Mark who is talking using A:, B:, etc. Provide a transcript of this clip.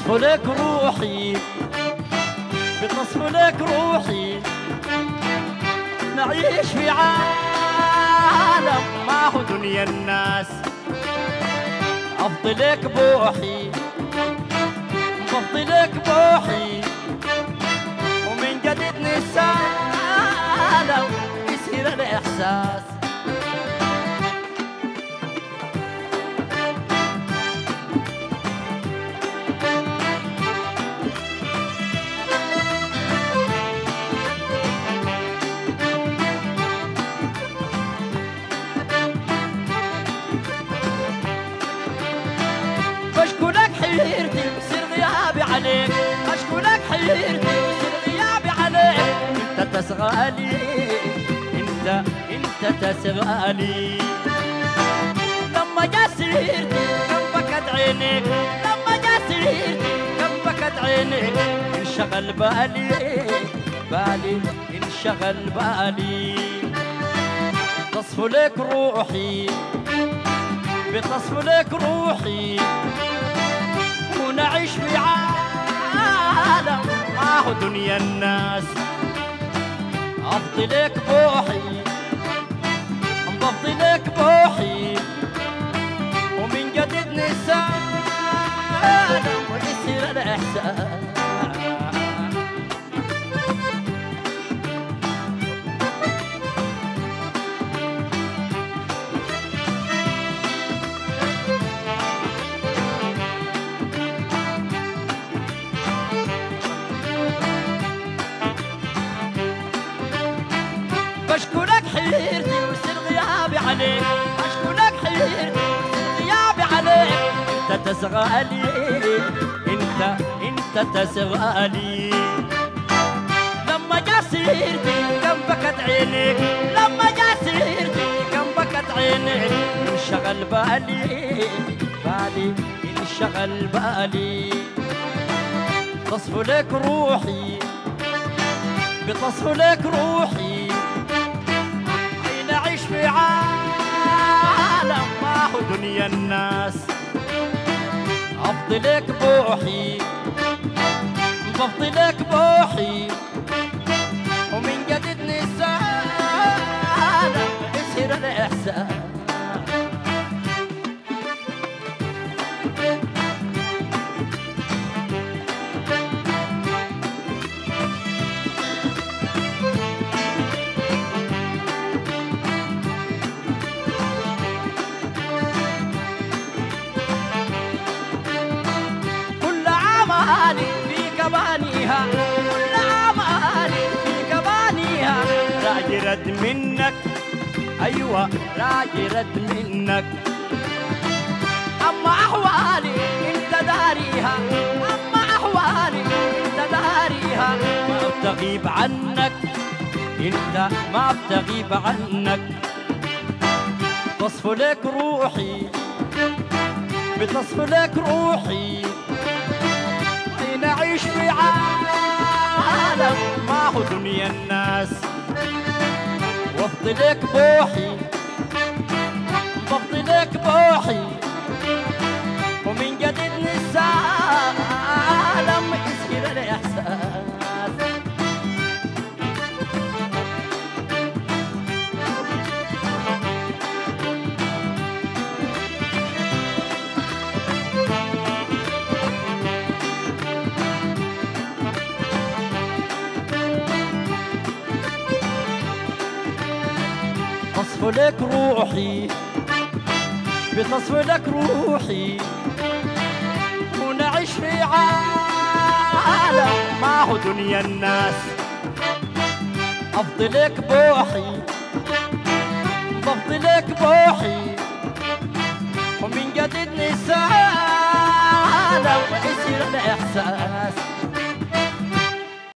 A: بتصفو لك روحي، بتصفو لك روحي، نعيش في عالم ما هو دنيا الناس. أفضلك بوحي، بفضلك بوحي، ومن جديد نسالم يصير الإحساس. بشكولك حيرتي وصير غيابي عليك، بشكولك حيرتي وصير غيابي عليك. انت تسغالي، انت تسغالي. لما جا سيرتي كم بكت عينيك، لما جا سيرتي كم بكت عينيك. انشغل بالي انشغل بالي. تصفو لك روحي، بتصفو لك روحي، ونعيش في عالم ما هو دنيا الناس. أفضلك بوحي، بفضلك بوحي، ومن جديد نسالم ويصير الإحساس. بشكولك حيرتي وصير غيابي عليك، بشكولك حيرتي وصير غيابي عليك. انت تسغالي، انت تسغالي. لما جا سيرتي كم بكت عينيك، لما جا سيرتي كم بكت عينيك. انشغل بالي انشغل بالي. تصفو لك روحي، بتصفو لك روحي، نعيش في عالم ما هو دنيا الناس. أفضلك بوحي، بفضلك بوحي، ومن جديد نسالم يصير الإحساس. في كبانيها، كل أمالي في كبانيها. راجي رد منك، أيوة راجي رد منك. أما أحوالي أنت داريها، أما أحوالي أنت داريها. ما بتغيب عنك، أنت ما بتغيب عنك. تصفو لك روحي، بتصفو لك روحي، نعيش في عالم ما هو دنيا الناس. وافضلك بوحي، بفضلك بوحي، ومن جديد نسالم يصير الإحساس. بتصفو لك روحي، بتصفو لك روحي، ونعيش في عالم ما هو دنيا الناس. أفضلك بوحي، بفضلك بوحي، ومن جديد نسالم ويصير الإحساس.